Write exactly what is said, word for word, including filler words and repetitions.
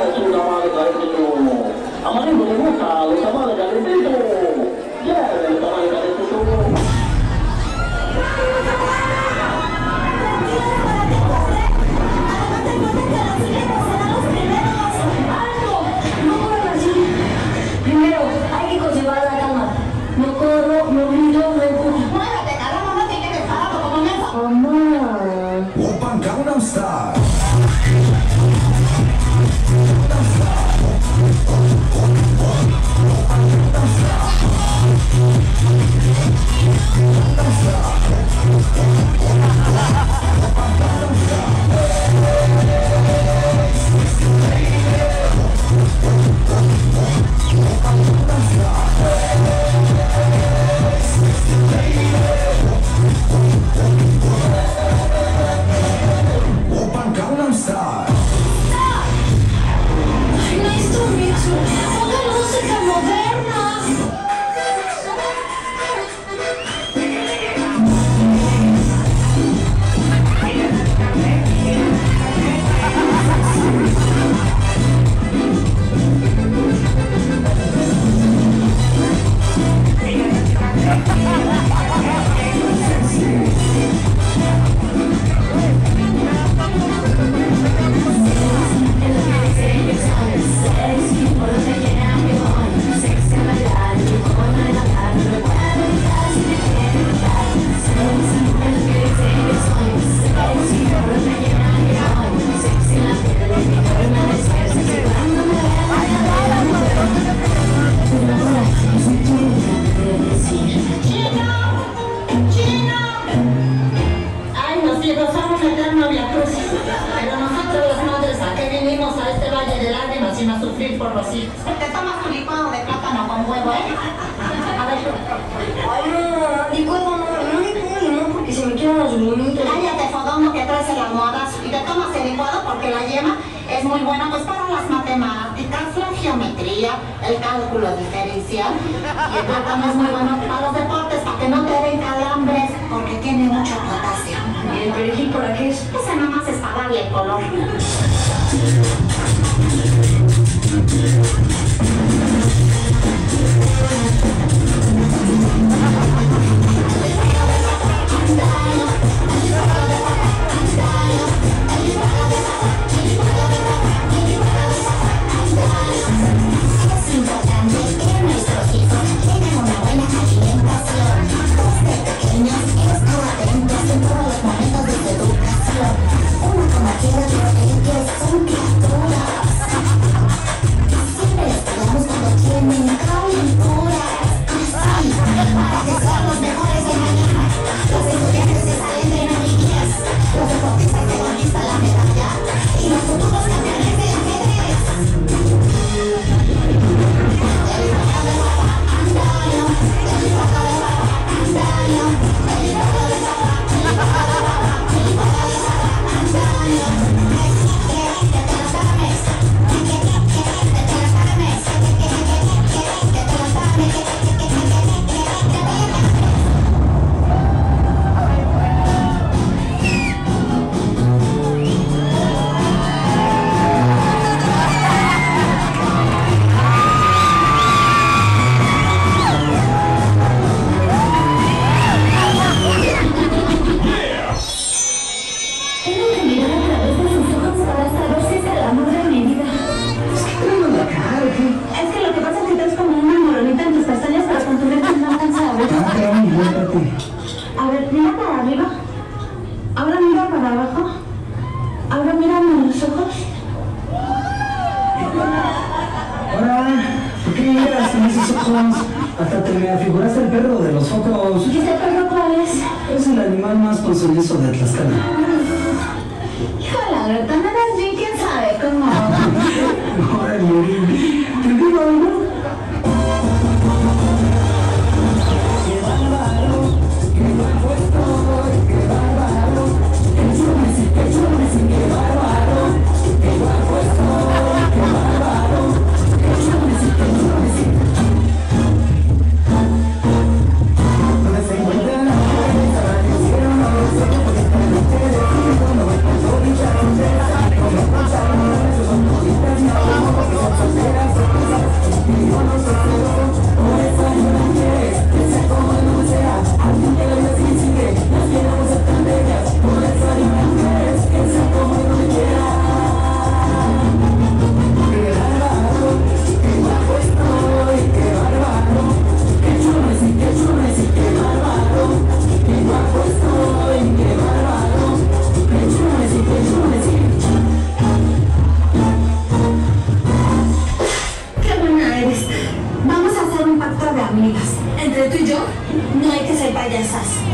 es un tamal calentito. A Mariano le gusta los tamales calentitos. Lleve el tamal calentito. Primero, hay que conservar la calma. No corro, no grito, no empujo. ¡Muévete, caramba! No te quedes parado como mensa. Mamá. Oppan Gangnam Style. Oppan Gangnam Style. Nice to meet you. Ponga música moderna. Ay, nos hijos son un eterno viacrucis. Pero nosotros las madres, ¿a qué vinimos a este valle de lágrimas sino a sufrir por los hijos? Te tomas tu licuado de plátano con huevo, ¿eh? A ver, Ay, no, licuado no, no me pongo limón porque se me quedan los grumitos. cállate, fodongo, que traes el almohadazo. Y te tomas el licuado porque la yema es muy buena pues para las matemáticas, la geometría, el cálculo diferencial. Y el plátano es muy bueno para los deportes, para que no te den calambres, porque tiene mucho potasio. ¿Y el perejil para qué es? Ese nomás es para darle color. Es importante que nuestros hijos tengan una buena alimentación. Desde pequeños, estén atentos en todos los momentos de su educación. Una comadera de ellos son criaturas. Siempre les pegamos cuando tienen calenturas. Así, para que sean los mejores de mañana. Los estudiantes están entrenando guías. Los deportistas que conquistan la medalla. Y los futuros campeones de ajedrez. Tengo que mirar a través de sus ojos para saber si es el amor de mi vida. Es que tenemos la cara, ¿o qué? Es que lo que pasa es que traes como una moronita en tus pestañas, pero con tu lente no alcanza a ver. Ah, cabrón, vuélvate. A ver, mira para arriba. Ahora mira para abajo. Ahora mírame en los ojos. Ahora, ¿por qué miras con esos ojos? Hasta te me afiguraste el perro de los focos. ¿Y ese perro cuál es? Es el animal más ponzoñoso de Tlaxcala. Híjole, Berta, me das bien, quién sabe cómo. Ahora, morir. ¿Te digo algo? ¡Qué bárbaro! ¡Qué guapo estoy! ¡Qué bárbaro! ¡Qué chulo me sé! ¡Qué chulo me sé! ¡Qué bárbaro! ¡Qué guapo estoy! ¡Qué bárbaro! ¡Qué chulo me sé! ¡Qué chulo me sé! ¿Dónde se encuentran las mujeres? Ahora que hicieron no lo sé, porque están ustedes y no me puedo hinchar en tela. Como escucharon, esos son turistas y piensas?